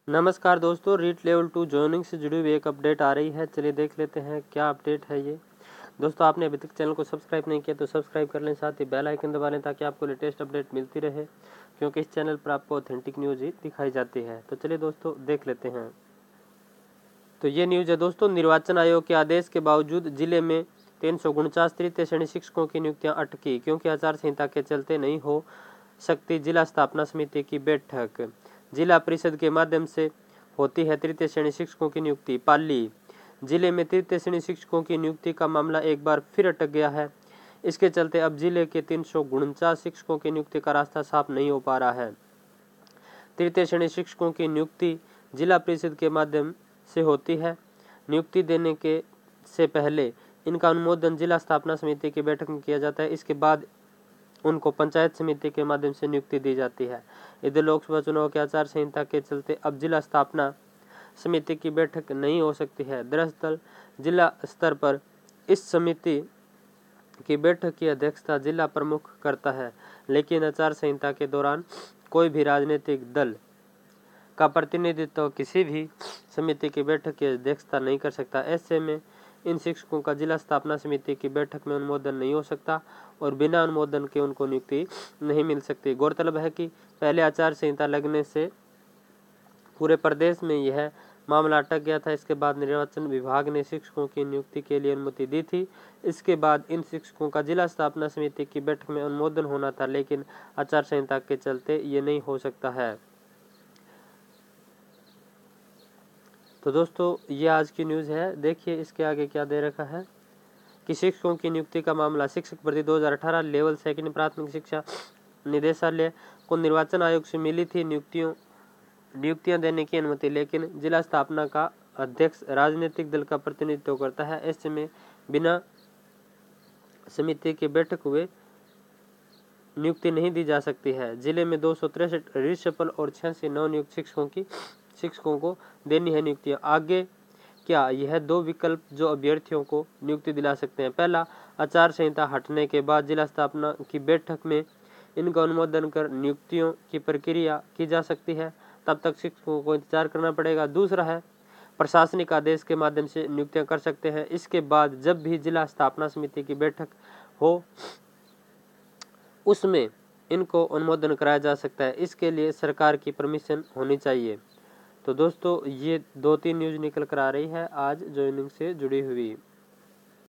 नमस्कार दोस्तों, REET level 2 joining से जुड़ी हुई एक अपडेट आ रही है। चलिए देख लेते हैं क्या अपडेट है ये। दोस्तों, आपने अभी तक चैनल को सब्सक्राइब नहीं किया तो सब्सक्राइब कर लें, साथ ही बेल आइकन दबा लें ताकि आपको लेटेस्ट अपडेट मिलती रहे, क्योंकि इस चैनल पर आपको ऑथेंटिक न्यूज़ ही दिखाई जाती है। तो चलिए दोस्तों देख लेते हैं। तो ये न्यूज़ है दोस्तों, निर्वाचन आयोग के आदेश के बावजूद जिले में 349 तृतीय श्रेणी शिक्षकों की नियुक्तियां अटकी, क्योंकि आचार संहिता के चलते नहीं हो सकती जिला स्थापना समिति की बैठक। जिला परिषद के माध्यम से होती है तृतीय श्रेणी शिक्षकों की नियुक्ति। पाली जिले में तृतीय श्रेणी शिक्षकों की नियुक्ति का मामला एक बार फिर अटक गया है। इसके चलते अब जिले के 349 शिक्षकों की नियुक्ति का रास्ता साफ नहीं हो पा रहा है। तृतीय श्रेणी शिक्षकों की नियुक्ति जिला परिषद के माध्यम से होती है। नियुक्ति देने के से पहले इनका अनुमोदन जिला स्थापना समिति की बैठक में किया जाता है। इसके बाद उनको पंचायत समिति के माध्यम से नियुक्ति दी जाती है। इधर लोकसभा चुनाव के आचार संहिता के चलते अब जिला स्थापना समिति की बैठक नहीं हो सकती है। दरअसल जिला स्तर पर इस समिति की बैठक की अध्यक्षता जिला प्रमुख करता है, लेकिन आचार संहिता के दौरान कोई भी राजनीतिक दल का प्रतिनिधित्व किसी भी समिति की बैठक की अध्यक्षता नहीं कर सकता। ऐसे में इन शिक्षकों का जिला स्थापना समिति की बैठक में अनुमोदन नहीं हो सकता और बिना अनुमोदन के उनको नियुक्ति नहीं मिल सकती। गौरतलब है कि पहले आचार संहिता लगने से पूरे प्रदेश में यह मामला अटक गया था। इसके बाद निर्वाचन विभाग ने शिक्षकों की नियुक्ति के लिए अनुमति दी थी। इसके बाद इन शिक्षकों का जिला स्थापना समिति की बैठक में अनुमोदन होना था, लेकिन आचार संहिता के चलते ये नहीं हो सकता है। तो दोस्तों, ये आज की न्यूज़ है। देखिए इसके आगे क्या दे रखा है कि शिक्षकों की नियुक्ति का मामला शिक्षक भर्ती 2018 लेवल सेकंड प्राथमिक शिक्षा निदेशालय को निर्वाचन आयोग से मिली थी नियुक्तियां देने की अनुमति, लेकिन जिला स्थापना का अध्यक्ष राजनीतिक दल का प्रतिनिधित्व करता है। ऐसे में बिना समिति की बैठक हुए नियुक्ति नहीं दी जा सकती है। जिले में 263 रिशफल और 86 नवनियुक्त शिक्षकों को देनी है नियुक्तियां। आगे क्या यह दो विकल्प जो अभ्यर्थियों को नियुक्ति दिला सकते हैं। पहला, आचार संहिता हटने के बाद जिला स्थापना की बैठक में इनका अनुमोदन कर नियुक्तियों की प्रक्रिया की जा सकती है, तब तक शिक्षकों को इंतजार करना पड़ेगा। दूसरा है, प्रशासनिक आदेश के माध्यम से नियुक्तियां कर सकते हैं। इसके बाद जब भी जिला स्थापना समिति की बैठक हो उसमें इनको अनुमोदन कराया जा सकता है। इसके लिए सरकार की परमिशन होनी चाहिए। तो दोस्तों, ये 2-3 न्यूज़ निकल कर आ रही है आज ज्वाइनिंग से जुड़ी हुई।